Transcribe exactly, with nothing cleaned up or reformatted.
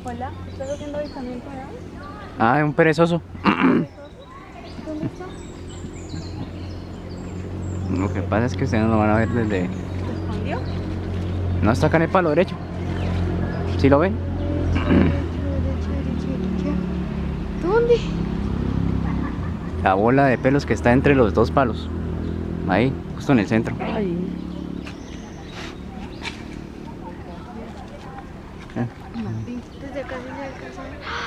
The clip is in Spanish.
Hola, ¿estás haciendo avistamiento de aves? Ah, un perezoso. ¿Dónde está? Lo que pasa es que ustedes no lo van a ver desde... ¿Se escondió? No, está acá en el palo derecho. ¿Sí lo ven? Derecho, derecho, derecho, derecho. ¿Dónde? La bola de pelos que está entre los dos palos. Ahí, justo en el centro. Ahí. Eh, Martín, desde acá sí se alcanza a ver.